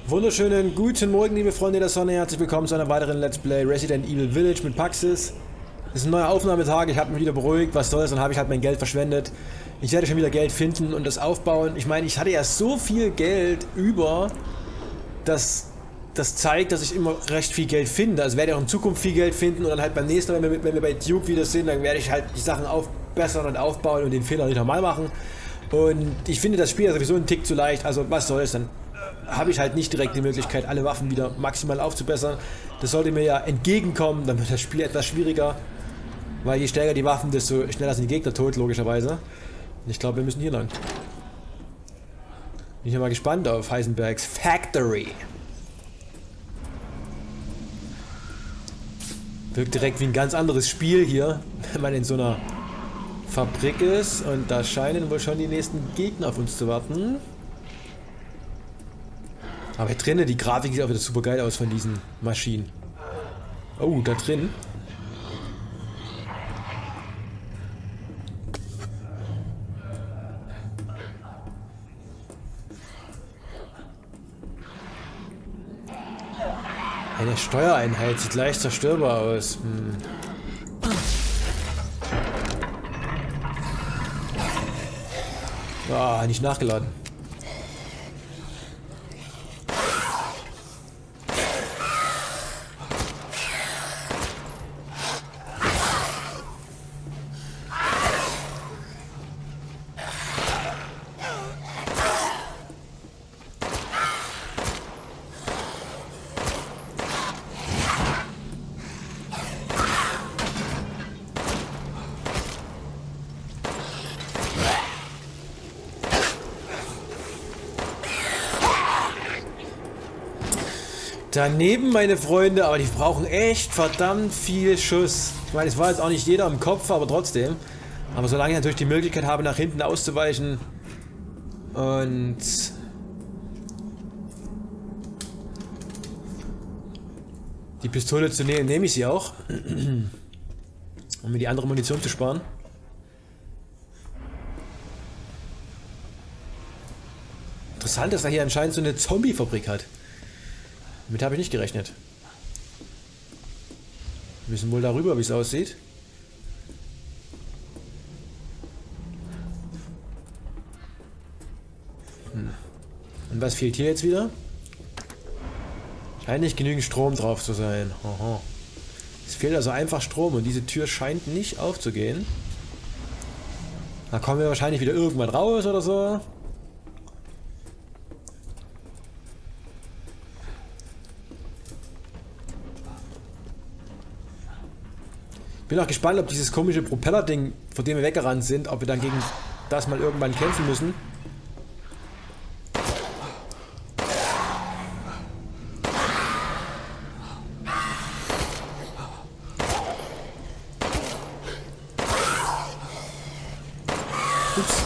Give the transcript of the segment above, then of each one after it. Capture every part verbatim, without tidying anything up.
Wunderschönen guten Morgen, liebe Freunde der Sonne. Herzlich willkommen zu einer weiteren Let's Play Resident Evil Village mit Paxis. Es ist ein neuer Aufnahmetag, ich habe mich wieder beruhigt, was soll's, dann habe ich halt mein Geld verschwendet. Ich werde schon wieder Geld finden und das aufbauen. Ich meine, ich hatte ja so viel Geld über, dass das zeigt, dass ich immer recht viel Geld finde. Also werde ich auch in Zukunft viel Geld finden und dann halt beim nächsten Mal, wenn wir, wenn wir bei Duke wieder sind, dann werde ich halt die Sachen aufbessern und aufbauen und den Fehler nicht nochmal machen. Und ich finde das Spiel ja sowieso einen Tick zu leicht, also was soll's, dann habe ich halt nicht direkt die Möglichkeit, alle Waffen wieder maximal aufzubessern. Das sollte mir ja entgegekommen, dann wird das Spiel etwas schwieriger. Weil je stärker die Waffen, desto schneller sind die Gegner tot, logischerweise. Und ich glaube, wir müssen hier lang. Bin ich ja mal gespannt auf Heisenbergs Factory. Wirkt direkt wie ein ganz anderes Spiel hier, wenn man in so einer Fabrik ist. Und da scheinen wohl schon die nächsten Gegner auf uns zu warten. Aber hier drinnen, die Grafik sieht auch wieder super geil aus von diesen Maschinen. Oh, da drin. Eine Steuereinheit sieht leicht zerstörbar aus. Hm. Ah, nicht nachgeladen. Daneben, meine Freunde, aber die brauchen echt verdammt viel Schuss. Ich meine, es war jetzt auch nicht jeder im Kopf, aber trotzdem. Aber solange ich natürlich die Möglichkeit habe, nach hinten auszuweichen und die Pistole zu nehmen, nehme ich sie auch, um mir die andere Munition zu sparen. Interessant, dass er hier anscheinend so eine Zombie-Fabrik hat. Damit habe ich nicht gerechnet. Wir müssen wohl darüber, wie es aussieht. Hm. Und was fehlt hier jetzt wieder? Scheint nicht genügend Strom drauf zu sein. Aha. Es fehlt also einfach Strom und diese Tür scheint nicht aufzugehen. Da kommen wir wahrscheinlich wieder irgendwann raus oder so. Bin auch gespannt, ob dieses komische Propeller-Ding, vor dem wir weggerannt sind, ob wir dann gegen das mal irgendwann kämpfen müssen. Ups.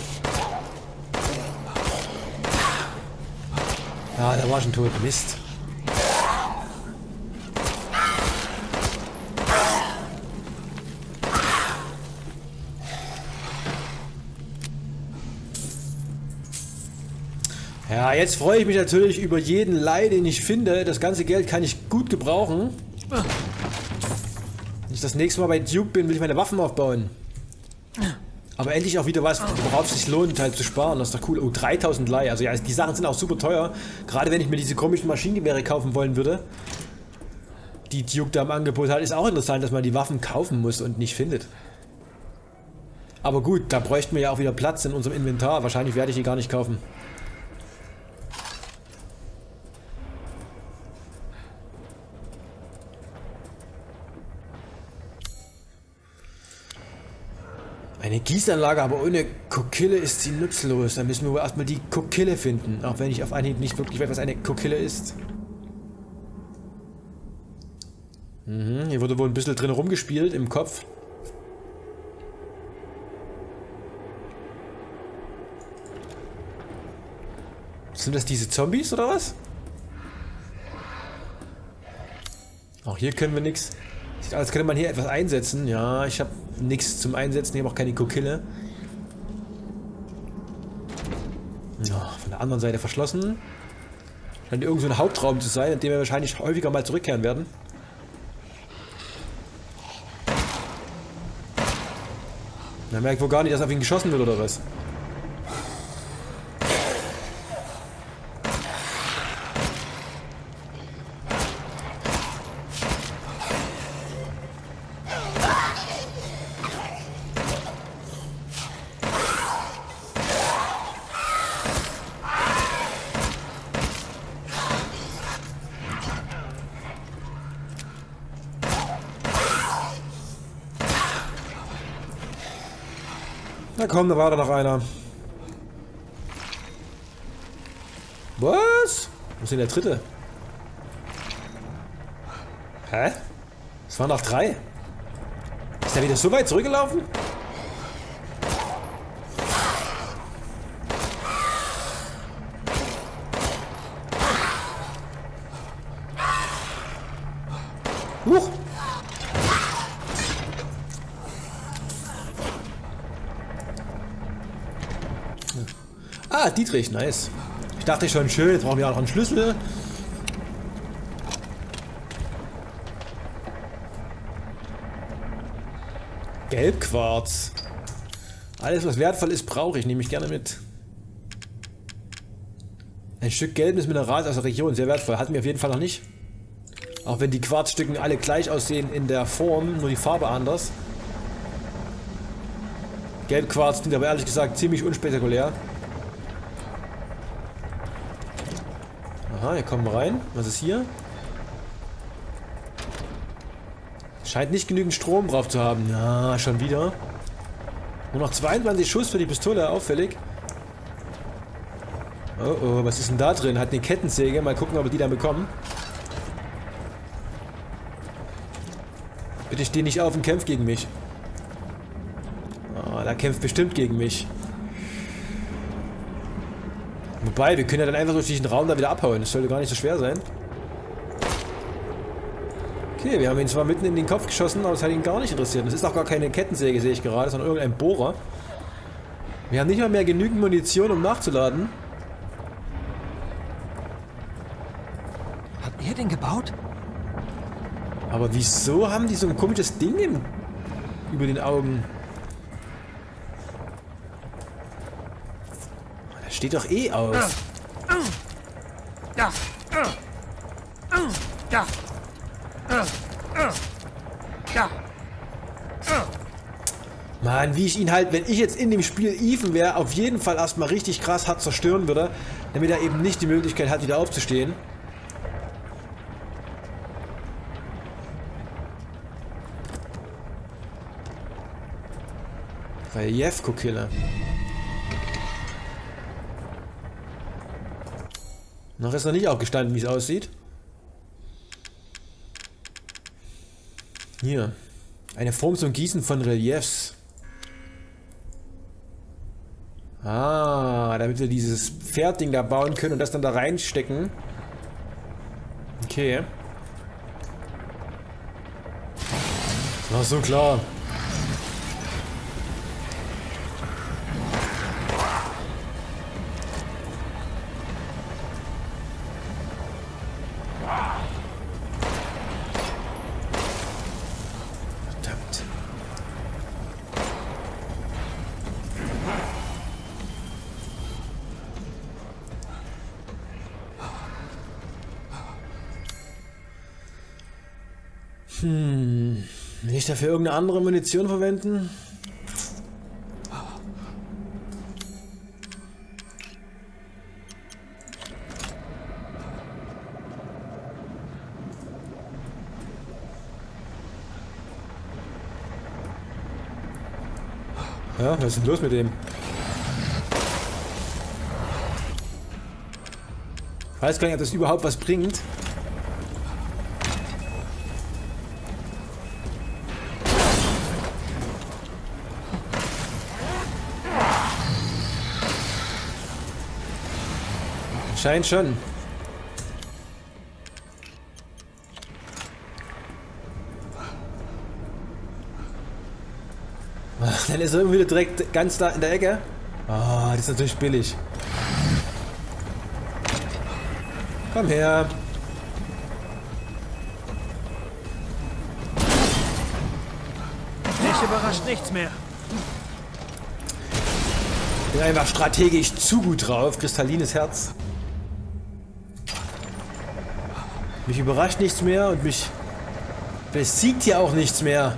Ja, da war schon tot. Mist. Ja, jetzt freue ich mich natürlich über jeden Leih, den ich finde. Das ganze Geld kann ich gut gebrauchen. Wenn ich das nächste Mal bei Duke bin, will ich meine Waffen aufbauen. Aber endlich auch wieder was, worauf es sich lohnt, halt zu sparen. Das ist doch cool. Oh, dreitausend Leih. Also ja, die Sachen sind auch super teuer. Gerade wenn ich mir diese komischen Maschinengewehre kaufen wollen würde, die Duke da im Angebot hat, ist auch interessant, dass man die Waffen kaufen muss und nicht findet. Aber gut, da bräuchten wir ja auch wieder Platz in unserem Inventar. Wahrscheinlich werde ich die gar nicht kaufen. Eine Gießanlage, aber ohne Kokille ist sie nutzlos. Da müssen wir wohl erstmal die Kokille finden. Auch wenn ich auf Anhieb nicht wirklich weiß, was eine Kokille ist. Mhm, hier wurde wohl ein bisschen drin rumgespielt im Kopf. Sind das diese Zombies oder was? Auch hier können wir nichts. Sieht aus, als könnte man hier etwas einsetzen. Ja, ich habe nichts zum Einsetzen. Ich habe auch keine Kokille. Ja, von der anderen Seite verschlossen. Scheint irgend so ein Hauptraum zu sein, in dem wir wahrscheinlich häufiger mal zurückkehren werden. Man merkt wohl gar nicht, dass auf ihn geschossen wird oder was. Na komm, da war da noch einer. Was? Wo ist denn der dritte? Hä? Es waren noch drei. Ist der wieder so weit zurückgelaufen? Huch! Ah, Dietrich, nice. Ich dachte schon, schön, jetzt brauchen wir auch noch einen Schlüssel. Gelbquarz. Alles, was wertvoll ist, brauche ich, nehme ich gerne mit. Ein Stück gelbes Mineral aus der Region, sehr wertvoll. Hatten wir auf jeden Fall noch nicht. Auch wenn die Quarzstücken alle gleich aussehen in der Form, nur die Farbe anders. Gelbquarz klingt aber ehrlich gesagt ziemlich unspektakulär. Aha, hier kommen wir rein. Was ist hier? Scheint nicht genügend Strom drauf zu haben. Na, schon wieder. Nur noch zweiundzwanzig Schuss für die Pistole, auffällig. Oh oh, was ist denn da drin? Hat eine Kettensäge. Mal gucken, ob wir die dann bekommen. Bitte steh nicht auf und kämpf gegen mich. Oh, da kämpft bestimmt gegen mich. Wobei, wir können ja dann einfach durch diesen Raum da wieder abhauen. Das sollte gar nicht so schwer sein. Okay, wir haben ihn zwar mitten in den Kopf geschossen, aber es hat ihn gar nicht interessiert. Das ist auch gar keine Kettensäge, sehe ich gerade, sondern irgendein Bohrer. Wir haben nicht mal mehr genügend Munition, um nachzuladen. Hat er den gebaut? Aber wieso haben die so ein komisches Ding im, über den Augen? Das steht doch eh aus. Ja. Ja. Ja. Mann, wie ich ihn halt, wenn ich jetzt in dem Spiel Ethan wäre, auf jeden Fall erstmal richtig krass hart zerstören würde, damit er eben nicht die Möglichkeit hat, wieder aufzustehen. Reliefko-Killer. Noch ist noch nicht aufgestanden, wie es aussieht. Hier. Eine Form zum Gießen von Reliefs. Ah, damit wir dieses Pferdding da bauen können und das dann da reinstecken. Okay. Ach so, klar. Hm, will ich dafür irgendeine andere Munition verwenden? Ja, was ist denn los mit dem? Ich weiß gar nicht, ob das überhaupt was bringt. Scheint schon. Ach, dann ist er irgendwie direkt ganz da in der Ecke. Ah, oh, das ist natürlich billig. Komm her. Mich überrascht nichts mehr. Bin einfach strategisch zu gut drauf. Kristallines Herz. Mich überrascht nichts mehr und mich besiegt hier auch nichts mehr.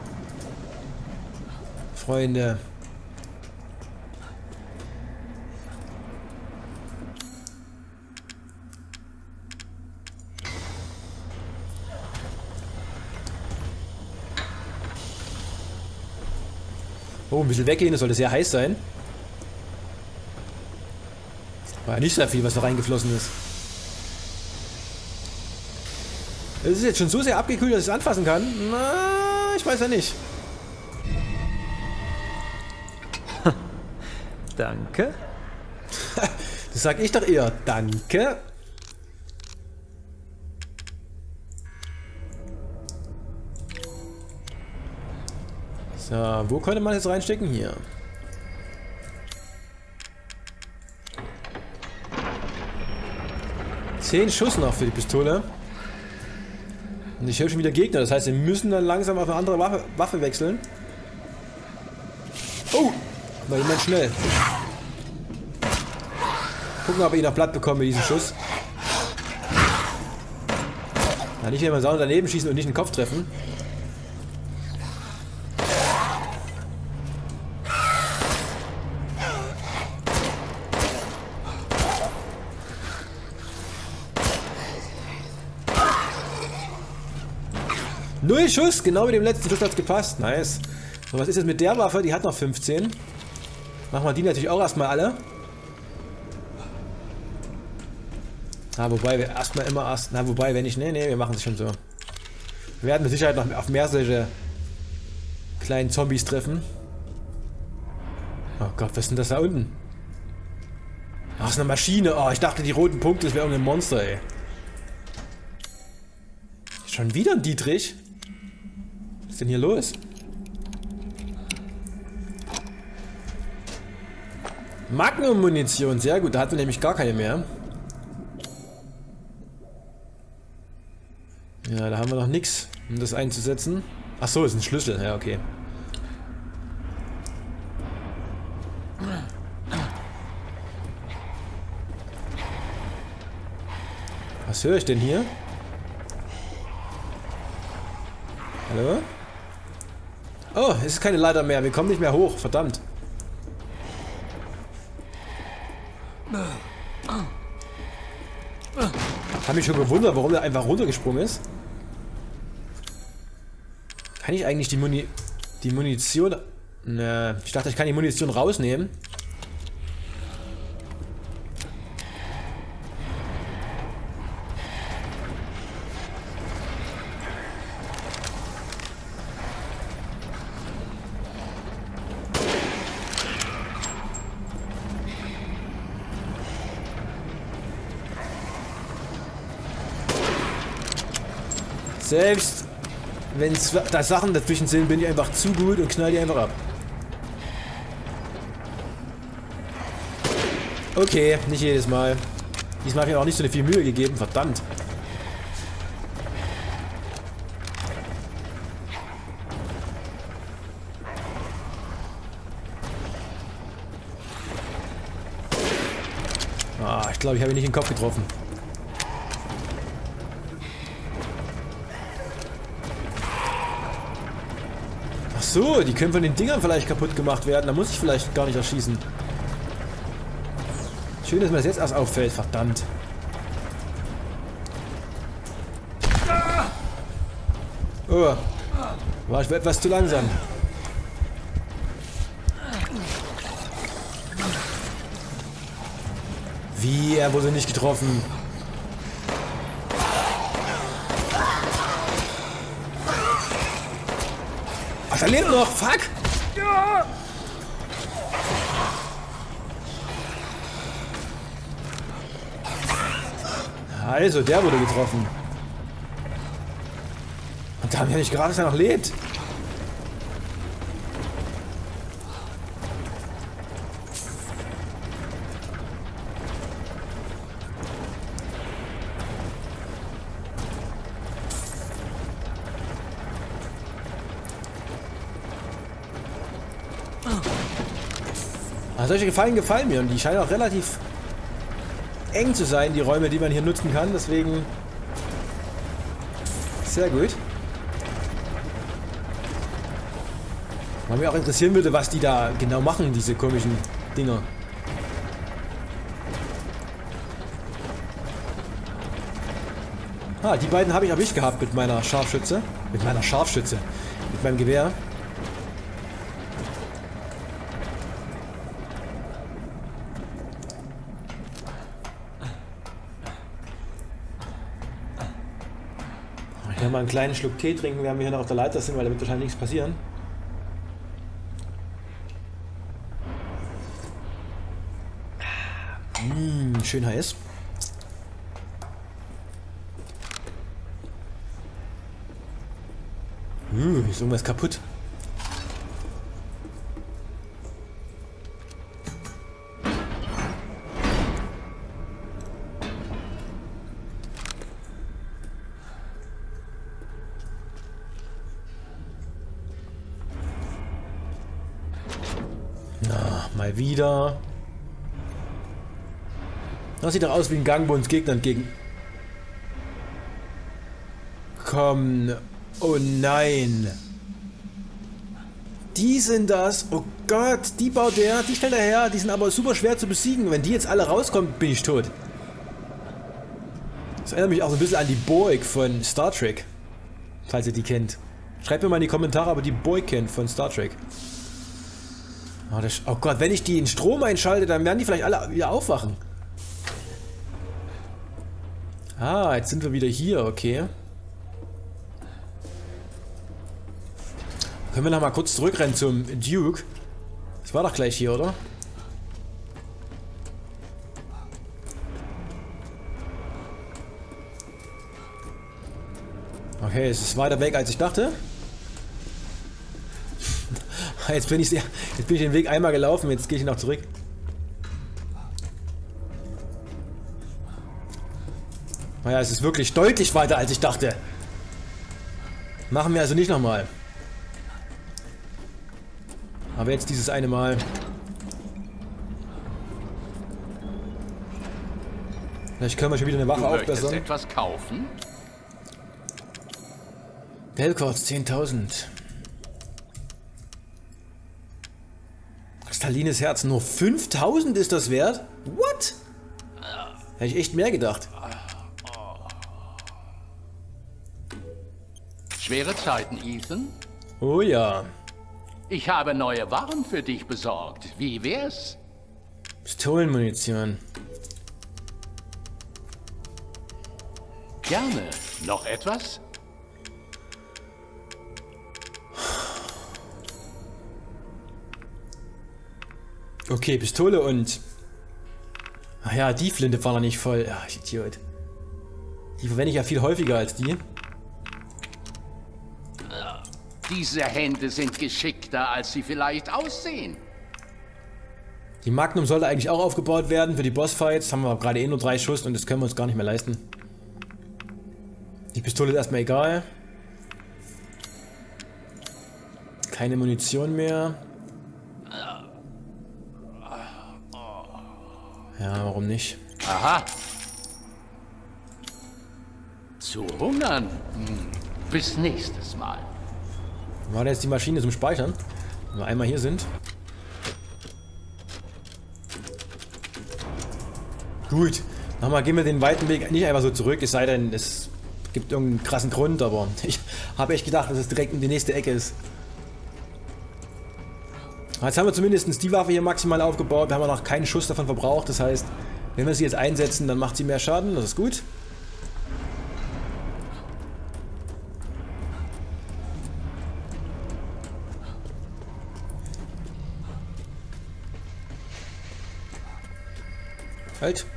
Freunde. Oh, ein bisschen weggehen, das sollte sehr heiß sein. War ja nicht sehr viel, was da reingeflossen ist. Es ist jetzt schon so sehr abgekühlt, dass ich es anfassen kann. Na, ich weiß ja nicht. Danke. Das sag ich doch eher. Danke. So, wo könnte man jetzt reinstecken? Hier. Zehn Schuss noch für die Pistole. Und ich höre schon wieder Gegner, das heißt, wir müssen dann langsam auf eine andere Waffe, Waffe wechseln. Oh! War jemand schnell. Gucken, ob ich ihn noch platt bekomme mit diesem Schuss. Ja, nicht immer sauer daneben schießen und nicht den Kopf treffen. Null Schuss, genau mit dem letzten Schuss hat es gepasst. Nice. So, was ist jetzt mit der Waffe? Die hat noch fünfzehn. Machen wir die natürlich auch erstmal alle. Ah, wobei wir erstmal immer erst. Na, wobei, wenn ich. Nee, nee, wir machen es schon so. Wir werden mit Sicherheit noch auf mehr solche kleinen Zombies treffen. Oh Gott, was ist denn das da unten? Ach, das ist eine Maschine. Oh, ich dachte, die roten Punkte, das wäre irgendein Monster, ey. Schon wieder ein Dietrich? Was ist denn hier los? Magnum-Munition, sehr gut, da hatten wir nämlich gar keine mehr. Ja, da haben wir noch nichts, um das einzusetzen. Ach so, ist ein Schlüssel, ja, okay. Was höre ich denn hier? Hallo? Oh, es ist keine Leiter mehr. Wir kommen nicht mehr hoch. Verdammt. Ich habe mich schon gewundert, warum der einfach runtergesprungen ist. Kann ich eigentlich die Muni... Die Munition... Ne, ich dachte, ich kann die Munition rausnehmen. Selbst wenn da Sachen dazwischen sind, bin ich einfach zu gut und knall die einfach ab. Okay, nicht jedes Mal. Diesmal habe ich mir auch nicht so eine viel Mühe gegeben, verdammt. Ah, ich glaube, ich habe ihn nicht in den Kopf getroffen. So, die können von den Dingern vielleicht kaputt gemacht werden. Da muss ich vielleicht gar nicht erschießen. Schön, dass mir das jetzt erst auffällt. Verdammt. Oh. War ich etwas zu langsam. Wie? Er wurde nicht getroffen. Ach, er lebt noch! Fuck! Also, der wurde getroffen. Und da haben wir nicht gerade, dass er noch lebt. Also solche Gefallen gefallen mir und die scheinen auch relativ eng zu sein, die Räume, die man hier nutzen kann. Deswegen sehr gut. Was mich auch interessieren würde, was die da genau machen, diese komischen Dinger. Ah, die beiden habe ich erwischt gehabt mit meiner Scharfschütze. Mit meiner Scharfschütze. Mit meinem Gewehr. Hier mal einen kleinen Schluck Tee trinken, während wir hier noch auf der Leiter sind, weil da wird wahrscheinlich nichts passieren. Mmh, schön heiß. Mmh, ist irgendwas kaputt. Na, mal wieder. Das sieht doch aus wie ein Gang, wo uns Gegner entgegen. Komm. Oh nein. Die sind das. Oh Gott, die baut der, die stellt er her. Die sind aber super schwer zu besiegen. Wenn die jetzt alle rauskommen, bin ich tot. Das erinnert mich auch so ein bisschen an die Borg von Star Trek. Falls ihr die kennt. Schreibt mir mal in die Kommentare, ob ihr die Borg kennt von Star Trek. Oh, das, oh Gott, wenn ich die in Strom einschalte, dann werden die vielleicht alle wieder aufwachen. Ah, jetzt sind wir wieder hier, okay. Können wir noch mal kurz zurückrennen zum Duke? Das war doch gleich hier, oder? Okay, es ist weiter weg, als ich dachte. Jetzt bin ich, jetzt bin ich den Weg einmal gelaufen, jetzt gehe ich noch zurück. Naja, es ist wirklich deutlich weiter, als ich dachte. Machen wir also nicht nochmal. Aber jetzt dieses eine Mal. Vielleicht können wir schon wieder eine Waffe du möchtest aufbessern. Etwas kaufen? Pelkors zehntausend. Kristallines Herz. Nur fünftausend ist das wert? What? Hätte ich echt mehr gedacht. Schwere Zeiten, Ethan? Oh ja. Ich habe neue Waren für dich besorgt. Wie wär's? Pistolenmunition. Gerne. Noch etwas? Okay, Pistole und... Ach ja, die Flinte war noch nicht voll. Ja, ich Idiot. Die verwende ich ja viel häufiger als die. Diese Hände sind geschickter, als sie vielleicht aussehen. Die Magnum sollte eigentlich auch aufgebaut werden für die Bossfights. Haben wir gerade eh nur drei Schuss und das können wir uns gar nicht mehr leisten. Die Pistole ist erstmal egal. Keine Munition mehr. Ja, warum nicht? Aha. Zu hungern. Hm. Bis nächstes Mal. War da jetzt die Maschine zum Speichern? Wenn wir einmal hier sind. Gut. Nochmal gehen wir den weiten Weg nicht einfach so zurück, es sei denn, es gibt irgendeinen krassen Grund, aber ich habe echt gedacht, dass es direkt in die nächste Ecke ist. Jetzt haben wir zumindest die Waffe hier maximal aufgebaut, wir haben noch keinen Schuss davon verbraucht, das heißt, wenn wir sie jetzt einsetzen, dann macht sie mehr Schaden, das ist gut. Halt.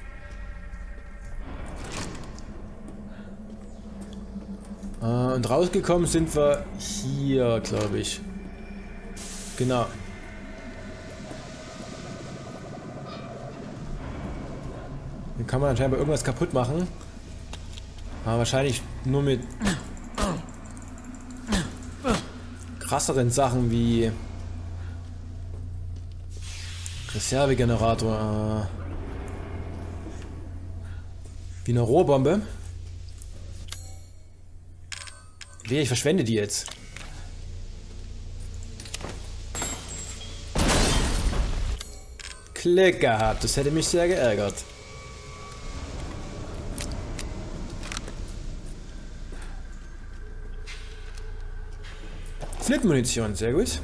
Äh, und rausgekommen sind wir hier, glaube ich. Genau. Hier kann man anscheinend irgendwas kaputt machen. Aber wahrscheinlich nur mit krasseren Sachen wie Reservegenerator. Wie eine Rohrbombe. Wehe, ich verschwende die jetzt. Klick gehabt, das hätte mich sehr geärgert. Flintmunition, sehr gut.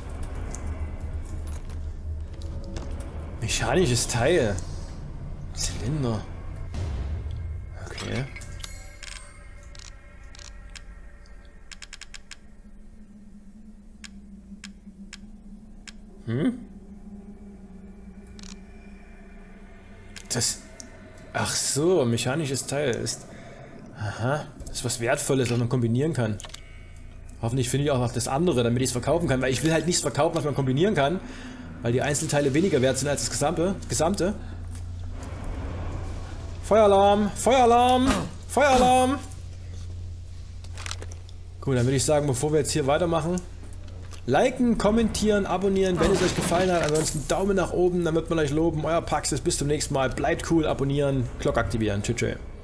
Mechanisches Teil. Zylinder. Okay. Hm? Das... Ach so, mechanisches Teil ist... Aha. Das ist was Wertvolles, was man kombinieren kann. Hoffentlich finde ich auch noch das andere, damit ich es verkaufen kann, weil ich will halt nichts verkaufen, was man kombinieren kann, weil die Einzelteile weniger wert sind als das Gesamte. Gesamte. Feueralarm! Feueralarm! Feueralarm! Gut, dann würde ich sagen, bevor wir jetzt hier weitermachen, liken, kommentieren, abonnieren, wenn es euch gefallen hat. Ansonsten Daumen nach oben, damit wir euch loben. Euer Paxis, bis zum nächsten Mal. Bleibt cool, abonnieren, Glocke aktivieren. Tschüss. Tschüss.